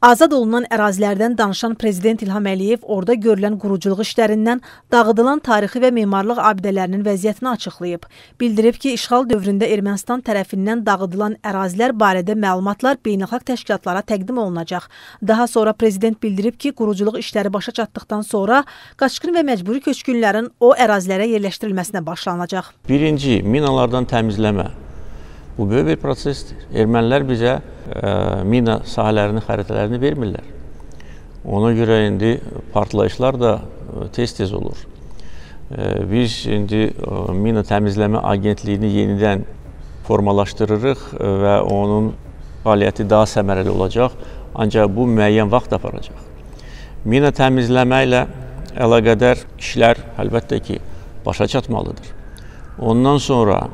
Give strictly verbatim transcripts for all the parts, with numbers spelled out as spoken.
Azad olunan ərazilərdən danışan Prezident İlham Əliyev orada görülən quruculuq işlərindən dağıdılan tarixi və memarlıq abidələrinin vəziyyətini açıqlayıb. Bildirib ki, işğal dövründə Ermənistan tərəfindən dağıdılan ərazilər barədə məlumatlar beynəlxalq təşkilatlara təqdim olunacaq. Daha sonra Prezident bildirib ki, quruculuq işləri başa çatdıqdan sonra qaçqın və məcburi köçkünlərin o ərazilərə yerləşdirilməsinə başlanacaq. Birinci, minalardan təmizləmə. Bu böyük bir prosesdir. Ermənilər bizə e, mina sahələrinin xəritələrini vermirlər. Ona görə indi partlayışlar da tez-tez olur. E, biz indi e, mina təmizləmə agentliyini yenidən formalaşdırırıq və onun fəaliyyəti daha səmərəli olacaq. Ancaq bu müəyyən vaxt aparacaq. Mina təmizləmə ilə əlaqədar işlər əlbəttə ki, başa çatmalıdır. Ondan sonra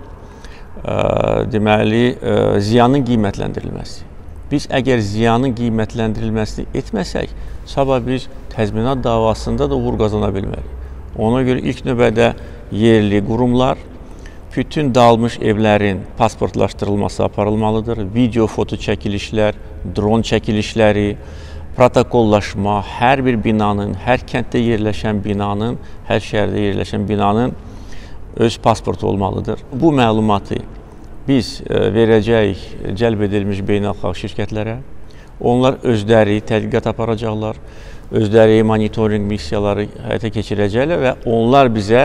deməli, ziyanın qiymətləndirilməsi. Biz əgər ziyanın qiymətləndirilməsini etməsək, sabah biz təzminat davasında da uğur qazana bilmərik. Ona görə ilk növbədə yerli qurumlar bütün dağılmış evlərin pasportlaşdırılması aparılmalıdır. Video, foto çəkilişlər, dron çəkilişləri, protokollaşma, hər bir binanın, hər kənddə yerləşən binanın, hər şəhərdə yerləşən binanın öz pasportu olmalıdır. Bu məlumatı biz verəcəyik cəlb edilmiş beynəlxalq şirkətlərə. Onlar özləri tədqiqat aparacaqlar, özləri monitorinq missiyaları həyata keçirəcəklər və onlar bizə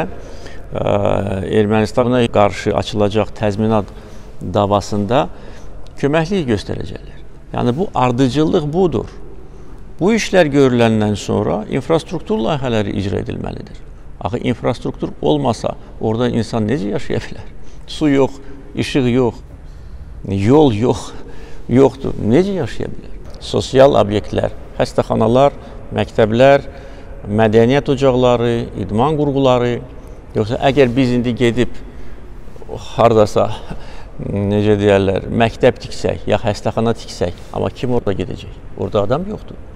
Ermənistana qarşı açılacaq təzminat davasında köməklik göstərəcəklər. Yəni bu ardıcıllıq budur. Bu işlər görüləndən sonra infrastruktur layihələri icra edilməlidir. Axı infrastruktur olmasa, orada insan necə yaşaya bilər? Su yox, işıq yox, yol yox, yoxdur. Necə yaşaya bilər? Sosial obyektlər, xəstəxanalar, məktəblər, mədəniyyət ocaqları, idman qurğuları, yoxsa əgər biz indi gedib haradasa, necə deyərlər, məktəb tiksək, ya xəstəxana tiksək, amma kim orada gedəcək? Orada adam yoxdur.